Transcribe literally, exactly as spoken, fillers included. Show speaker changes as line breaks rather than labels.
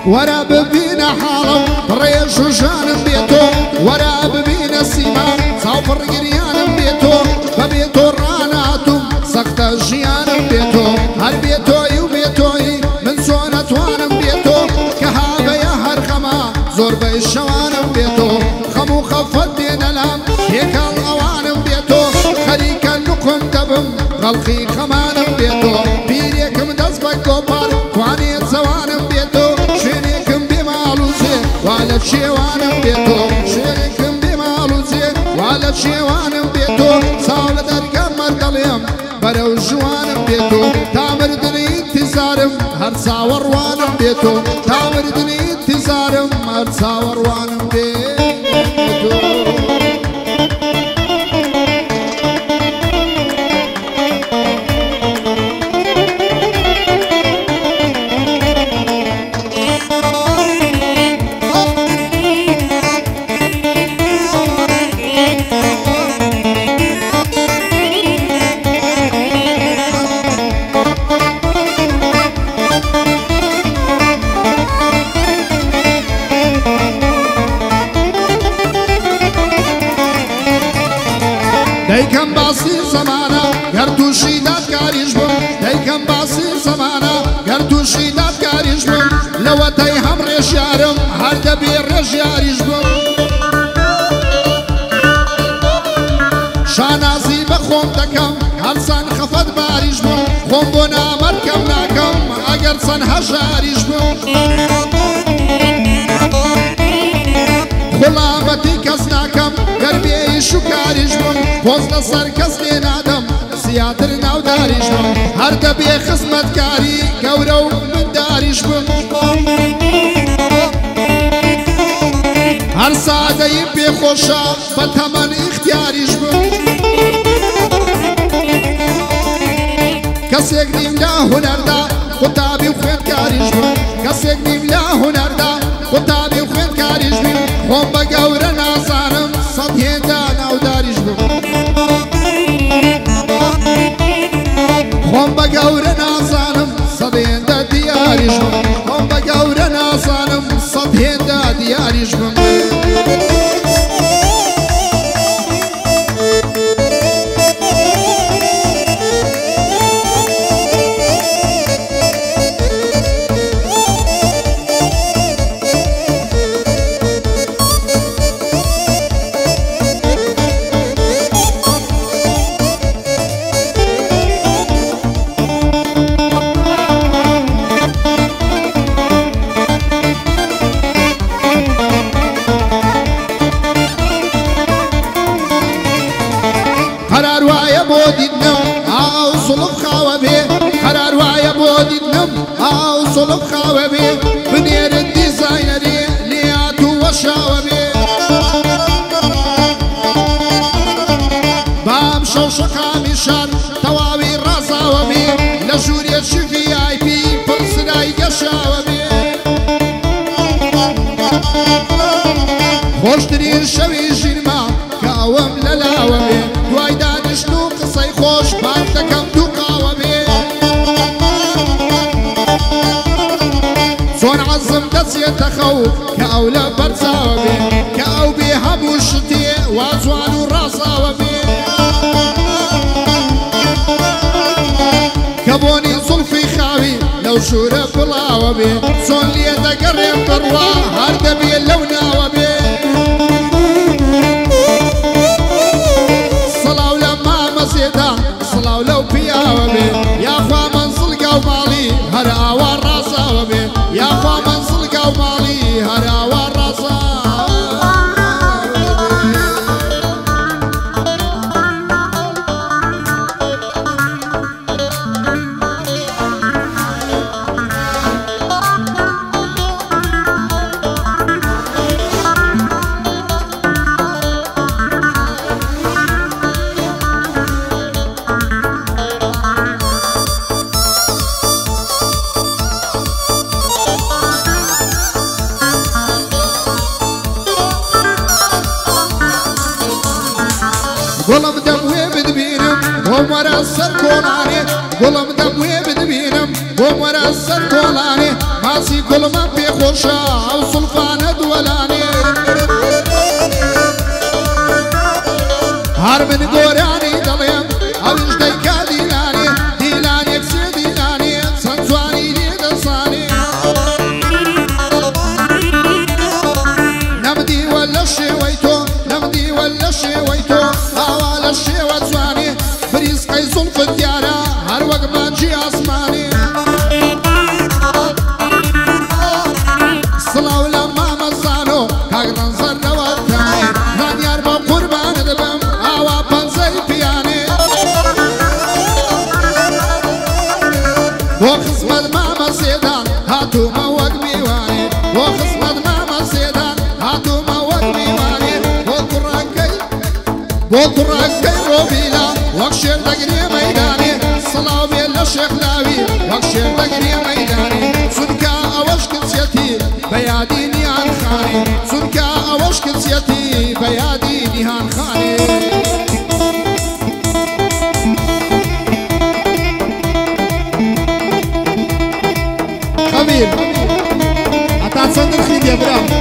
ورا ببين حالم ريش وجانم بيتو ورا ببين سيما صوفر قريانم بيتو ببيتو راناتم سقط جيانم بيتو هر بيتوي وبيتوي من سونة وانم بيتو كهابة يا هرخما زور بيشوانم بيتو خمو خفت دين الام هيك الأوانم بيتو خليك النقم دبم غلقي خمانم بيتو بيريكم دزبك كوبار توانيت زوانم بيتو شريكم بمالوزي وعلى شيوانم بيتو شريكم بمالوزي وعلى شيوانم بيتو صاولة درقم مردليم برو جوانم بيتو تامر دني انتظارم هر صاور وانم بيتو تامر دني انتظارم هر صاور وانم بيتو دايكم باصي زمانا قرتو شيدات كاريش بم دايكم باصي زمانا قرتو شيدات كاريش بم لو تيهم رجارم هرد بير رجاريش بم شانازي بخوم دكم هرسان خفت باريش بم خوم بنا مركم ناكم اگر سن هجاريش بم خلابتي كسناكم قربي شكاريش بم بوزن سر کس لینادم زیادر ناو داریش بم هر دبی خدمت کاری گورو من داریش بم هر ساده بی خوشا بتمن اختیاریش بم کسی نیم لا هنر دا خطابی و خود کاریش بم کسی نیم لا هنر دا خطابی و خود کاریش بم خون با گور نازارم صدیه دا ناو داریش بم خون بگور نازانم صدین دا دیاریش بم خون بگور نازانم صدین دا دیاریش بم قرار وايا بودينم او صلب خوابي قرار وايا بودينم او صلب خوابي بنير الديزاينري لياتو وشاوبي بام شوشقا مشان تواوي رازاوبي لجوريا شفي اي بي برسناي قشاوبي خوش ترين شوي جيرما كاوم للاوبي دوای دانشتو قصەی خۆش بان دەکەم دوو قاوەبێ چۆن عەزم دەچێتە خەو کە ئەو لە بەرچاوە بێ کە ئەو بێ هەموو شتێ وا جوان و ڕازاوە بێ کە بۆنی زولفی خاوی لەو ژوورە بڵاوە بێ چۆن لێ دەگەڕێ بڕوا هەر دەبێ لەو ناوە بێ صلاو لو پیاوە بێ یاخوا منزڵگا و ماڵی هەر ئاوا ڕازاوە بێ یاخوا منزڵگا و ماڵی هەر ئاوا ڕازاوە گلم دموی بدبینم بۆم وەرە سەر کۆڵانێ گوڵم دەبوێ بدبینم بۆم وەرە سەر کۆڵانێ ماسی گڵمە پێخۆشە ئەو سڵفانە دووەلانێ هەر من گۆرانی دەڵێم ئەویش دەیکا دیلانێ دیلانێک سێ دیلانێ چەند جوانی لێ دەزانێ نەمدیوە لە شێوەی تۆ نەمدیوە لە شێوەی تۆ ئاوا لە شێوە جوانێ بریسقەی زوڵفت دیارە هەر وەک مانجی ئاسمانێ سڵاو لە مامەزانۆ کاک دەنزەرنەوە تایێ زانیار بە قوربانت بم ئاوا پەنجەی پیانێ بۆ خزمەت مامەسێدان هاتوومە وەک میوانێ بۆ خزمەت مامەسێدان هاتوومە وەک میوانێ بۆ کوڕەکەی بۆ کوڕەکەی ڕۆبیلا وەک شێر دەگرێ مەیدانێ سڵاو بێ لە شێخلاوی وەک شێر دەگرێ مەیدانێ چونکە ئەوەش کچێتی بەیادی نیان خانێ چونکە ئەوەش کچێتی بەیادی نیهان خانێ خەبیر هەتا چەند نرخی دێ برام